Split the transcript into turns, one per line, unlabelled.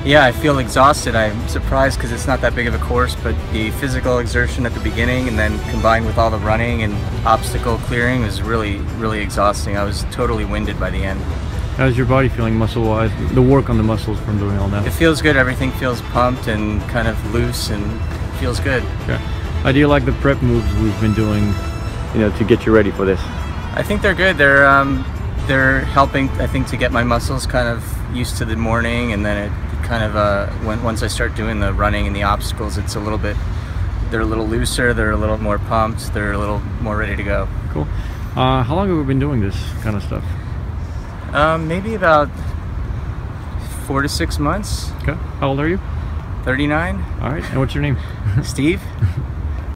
Yeah, I feel exhausted. I'm surprised because it's not that big of a course, but the physical exertion at the beginning and then combined with all the running and obstacle clearing was really, really exhausting. I was totally winded by the end.
How's your body feeling muscle-wise? The work on the muscles from doing all that?
It feels good. Everything feels pumped and kind of loose and feels good.
Okay. How do you like the prep moves we've been doing, to get you ready for this?
I think they're good. They're helping, I think, to get my muscles kind of used to the morning, and then it kind of once I start doing the running and the obstacles, it's a little bit. They're a little looser. They're a little more pumped. They're a little more ready to go.
Cool. How long have we been doing this kind of stuff?
Maybe about 4 to 6 months.
Okay. How old are you?
39.
All right. And what's your name?
Steve.